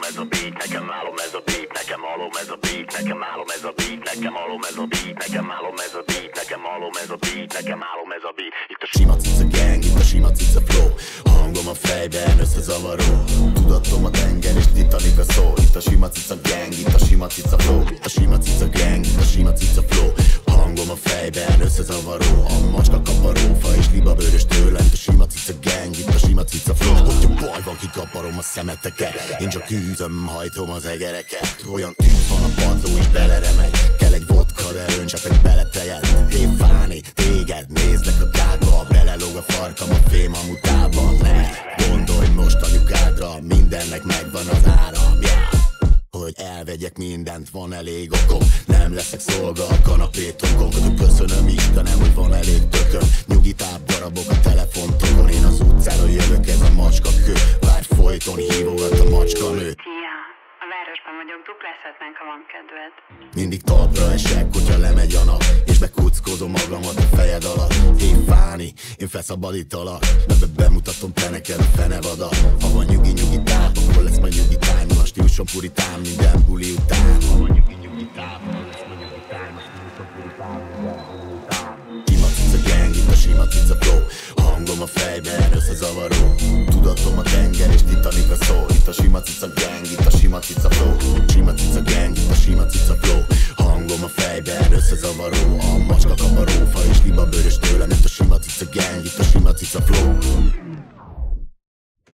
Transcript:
halom ez a beat, nekem álom ez a beat, nekem halom ez a beat, nekem álom ez a beat, nekem halom ez a beat, nekem álom ez a beat, nekem halom ez a beat, nekem álom ez a beat. Itt a sima cica gang, itt a sima cica flow, a hangom a fejben összezavaró, tudatom a tenger és Titanic a szó. Itt a sima cica gang, itt a sima cica flow, itt a sima cica gang, itt a sima cica flow, a hangom a fejben összezavaró, a macska kaparófa és libabőrös tőlem. Itt a sima cica gang, itt a sima cica flow, hogyha baj van, kikaparom a szemeteket, én csak űzöm, hajtom az egereket. Olyan tűz van a padló és beleremegy, kell egy vodka, de öncsepek beletejed. Hé Fáni, téged nézlek a kákba, belelóg a farkam a fém a mutában. Ne gondolj most anyukádra, mindennek megvan az áram, yeah. Hogy elvegyek mindent, van elég okom, nem leszek szolga a kanapétokon. Köszönöm Istenem, hogy van elég tököm, nyugitább darabok a telefontokon. Én az utcára jövök, ez a macska kő, várj folyton hívogat a macska nő. Szia, a városban vagyok, duplázhatnánk, ha van kedved. Mindig talpra esek, hogyha lemegy a nap, és bekuckodom magamat a fejed alatt. Hé Fáni, én felszabadítalak, bemutatom te neked a fenevadat. Ha van nyugi táp, akkor lesz majd nyugi time, a stílusom puritán, minden buli után. Ha van nyugi táp, akkor lesz majd nyugi time, a stílusom puritán, minden buli után. Sima cica gang, itt a sima cica flow, a hangom a fejben összezavaró, tudatom a tenger és Titanic a szó. Itt a sima cica gang, itt a sima cica flow, sima cica gang, itt a sima cica flow.